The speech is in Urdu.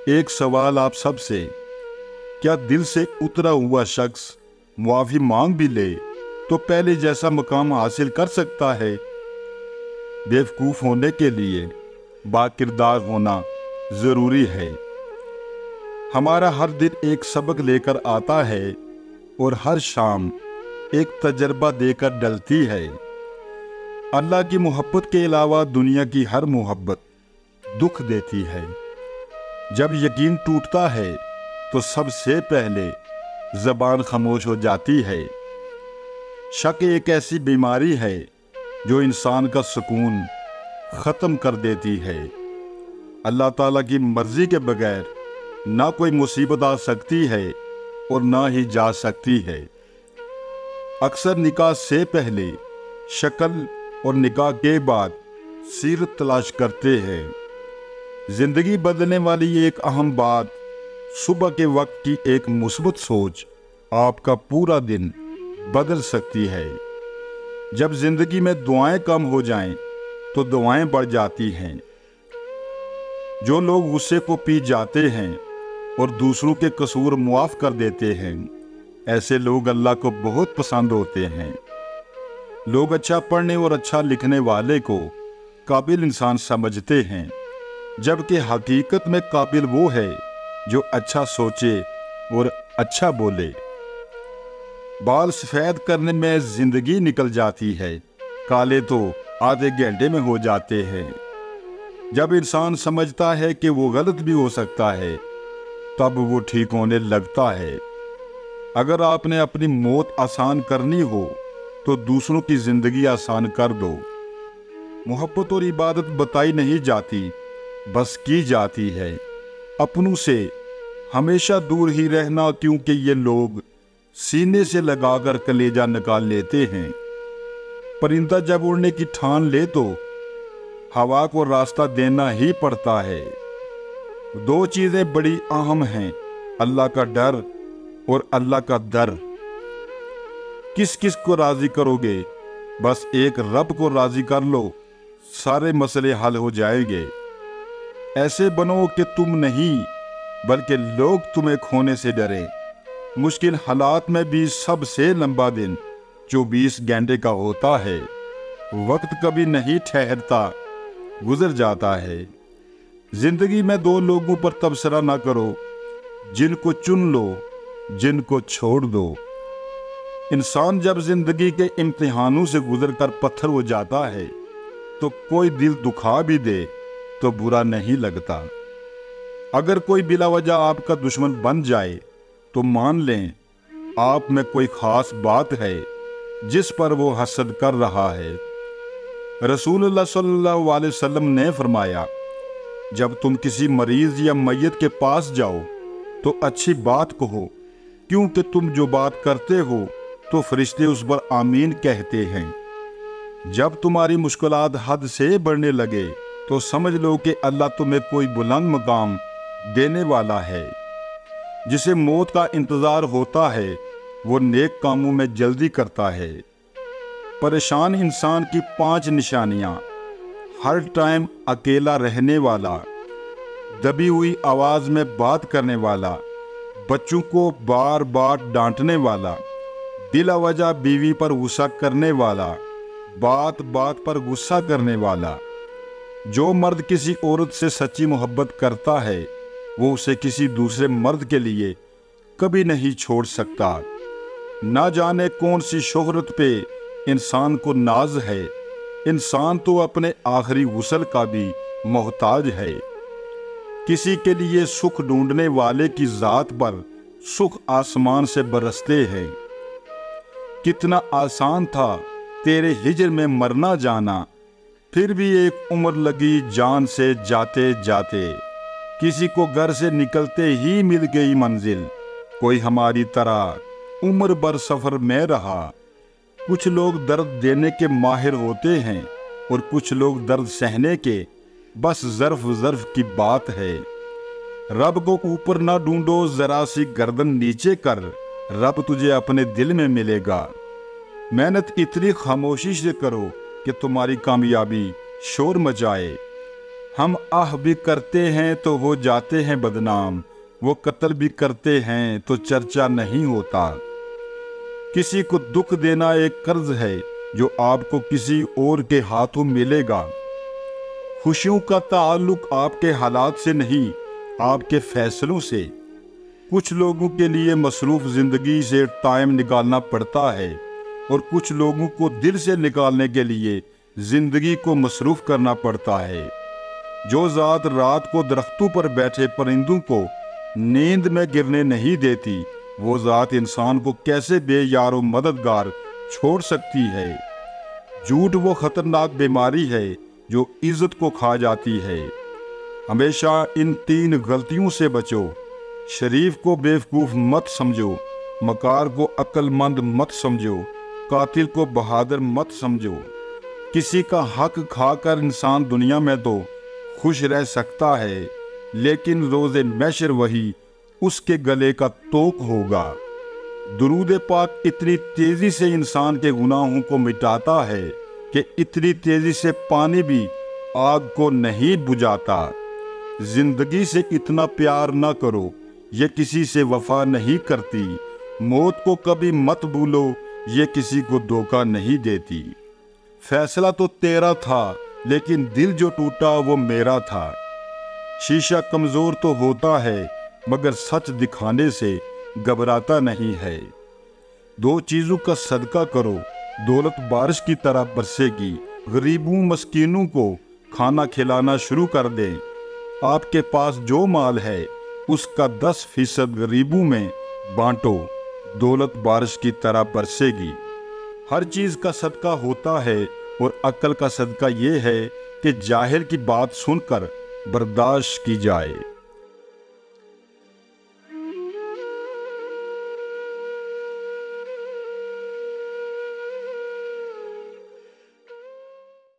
ایک سوال آپ سب سے، کیا دل سے اترا ہوا شخص معافی مانگ بھی لے تو پہلے جیسا مقام حاصل کر سکتا ہے؟ بیوقوف ہونے کے لیے باکردار ہونا ضروری ہے۔ ہمارا ہر دن ایک سبق لے کر آتا ہے اور ہر شام ایک تجربہ دے کر ڈلتی ہے۔ اللہ کی محبت کے علاوہ دنیا کی ہر محبت دکھ دیتی ہے۔ جب یقین ٹوٹتا ہے تو سب سے پہلے زبان خاموش ہو جاتی ہے۔ شک ایک ایسی بیماری ہے جو انسان کا سکون ختم کر دیتی ہے۔ اللہ تعالیٰ کی مرضی کے بغیر نہ کوئی مصیبت آ سکتی ہے اور نہ ہی جا سکتی ہے۔ اکثر نکاح سے پہلے شکل اور نکاح کے بعد سیرت تلاش کرتے ہیں۔ زندگی بدلنے والی ایک اہم بات صبح کے وقت کی ایک مثبت سوچ آپ کا پورا دن بدل سکتی ہے۔ جب زندگی میں دعائیں کم ہو جائیں تو دعائیں بڑھ جاتی ہیں۔ جو لوگ غصے کو پی جاتے ہیں اور دوسروں کے قصور معاف کر دیتے ہیں، ایسے لوگ اللہ کو بہت پسند ہوتے ہیں۔ لوگ اچھا پڑھنے اور اچھا لکھنے والے کو قابل انسان سمجھتے ہیں، جبکہ حقیقت میں قابل وہ ہے جو اچھا سوچے اور اچھا بولے۔ بال سفید کرنے میں زندگی نکل جاتی ہے، کالے تو آدھے گھنٹے میں ہو جاتے ہیں۔ جب انسان سمجھتا ہے کہ وہ غلط بھی ہو سکتا ہے، تب وہ ٹھیک ہونے لگتا ہے۔ اگر آپ نے اپنی موت آسان کرنی ہو تو دوسروں کی زندگی آسان کر دو۔ محبت اور عبادت بتائی نہیں جاتی، بس کی جاتی ہے۔ اپنوں سے ہمیشہ دور ہی رہنا، کیونکہ یہ لوگ سینے سے لگا کر کلیجہ نکال لیتے ہیں۔ پرندہ جب اڑنے کی ٹھان لے تو ہوا کو راستہ دینا ہی پڑتا ہے۔ دو چیزیں بڑی اہم ہیں، اللہ کا ڈر اور اللہ کا در۔ کس کس کو راضی کرو گے؟ بس ایک رب کو راضی کر لو، سارے مسئلے حل ہو جائیں گے۔ ایسے بنو کہ تم نہیں بلکہ لوگ تمہیں کھونے سے ڈریں۔ مشکل حالات میں بھی سب سے لمبا دن 24 گھنٹے کا ہوتا ہے۔ وقت کبھی نہیں ٹھہرتا، گزر جاتا ہے۔ زندگی میں دو لوگوں پر تبصرہ نہ کرو، جن کو چن لو، جن کو چھوڑ دو۔ انسان جب زندگی کے امتحانوں سے گزر کر پتھر ہو جاتا ہے تو کوئی دل دکھا بھی دے تو برا نہیں لگتا۔ اگر کوئی بلا وجہ آپ کا دشمن بن جائے تو مان لیں آپ میں کوئی خاص بات ہے جس پر وہ حسد کر رہا ہے۔ رسول اللہ صلی اللہ علیہ وسلم نے فرمایا، جب تم کسی مریض یا میت کے پاس جاؤ تو اچھی بات کہو، کیونکہ تم جو بات کرتے ہو تو فرشتے اس پر آمین کہتے ہیں۔ جب تمہاری مشکلات حد سے بڑھنے لگے تو سمجھ لو کہ اللہ تمہیں کوئی بلند مقام دینے والا ہے۔ جسے موت کا انتظار ہوتا ہے وہ نیک کاموں میں جلدی کرتا ہے۔ پریشان انسان کی 5 نشانیاں: ہر ٹائم اکیلا رہنے والا، دبی ہوئی آواز میں بات کرنے والا، بچوں کو بار بار ڈانٹنے والا، بلا وجہ بیوی پر غصہ کرنے والا، بات بات پر غصہ کرنے والا۔ جو مرد کسی عورت سے سچی محبت کرتا ہے وہ اسے کسی دوسرے مرد کے لیے کبھی نہیں چھوڑ سکتا۔ نہ جانے کون سی شہرت پہ انسان کو ناز ہے، انسان تو اپنے آخری غسل کا بھی محتاج ہے۔ کسی کے لیے سکھ ڈھونڈنے والے کی ذات پر سکھ آسمان سے برستے ہیں۔ کتنا آسان تھا تیرے ہجر میں مرنا جانا، پھر بھی ایک عمر لگی جان سے جاتے جاتے۔ کسی کو گھر سے نکلتے ہی مل گئی منزل، کوئی ہماری طرح عمر بھر سفر میں رہا۔ کچھ لوگ درد دینے کے ماہر ہوتے ہیں اور کچھ لوگ درد سہنے کے، بس ظرف کی بات ہے۔ رب کو اوپر نہ ڈھونڈو، ذرا سی گردن نیچے کر، رب تجھے اپنے دل میں ملے گا۔ محنت اتنی خاموشی سے کرو کہ تمہاری کامیابی شور مچائے۔ ہم آہ بھی کرتے ہیں تو ہو جاتے ہیں بدنام، وہ قتل بھی کرتے ہیں تو چرچا نہیں ہوتا۔ کسی کو دکھ دینا ایک قرض ہے جو آپ کو کسی اور کے ہاتھوں ملے گا۔ خوشیوں کا تعلق آپ کے حالات سے نہیں، آپ کے فیصلوں سے۔ کچھ لوگوں کے لیے مصروف زندگی سے ٹائم نکالنا پڑتا ہے، اور کچھ لوگوں کو دل سے نکالنے کے لیے زندگی کو مصروف کرنا پڑتا ہے۔ جو ذات رات کو درختوں پر بیٹھے پرندوں کو نیند میں گرنے نہیں دیتی، وہ ذات انسان کو کیسے بے یار و مددگار چھوڑ سکتی ہے؟ جھوٹ وہ خطرناک بیماری ہے جو عزت کو کھا جاتی ہے۔ ہمیشہ ان 3 غلطیوں سے بچو۔ شریف کو بیوقوف مت سمجھو، مکار کو عقل مند مت سمجھو، قاتل کو بہادر مت سمجھو۔ کسی کا حق کھا کر انسان دنیا میں تو خوش رہ سکتا ہے، لیکن روز محشر وہی اس کے گلے کا توق ہوگا۔ درود پاک اتنی تیزی سے انسان کے گناہوں کو مٹاتا ہے کہ اتنی تیزی سے پانی بھی آگ کو نہیں بجھاتا۔ زندگی سے اتنا پیار نہ کرو، یہ کسی سے وفا نہیں کرتی۔ موت کو کبھی مت بھولو، یہ کسی کو دھوکہ نہیں دیتی۔ فیصلہ تو تیرا تھا، لیکن دل جو ٹوٹا وہ میرا تھا۔ شیشہ کمزور تو ہوتا ہے، مگر سچ دکھانے سے گھبراتا نہیں ہے۔ 2 چیزوں کا صدقہ کرو، دولت بارش کی طرح برسے گی۔ غریبوں مسکینوں کو کھانا کھلانا شروع کر دیں۔ آپ کے پاس جو مال ہے اس کا 10% غریبوں میں بانٹو، دولت بارش کی طرح برسے گی۔ ہر چیز کا صدقہ ہوتا ہے، اور عقل کا صدقہ یہ ہے کہ جاہل کی بات سن کر برداشت کی جائے۔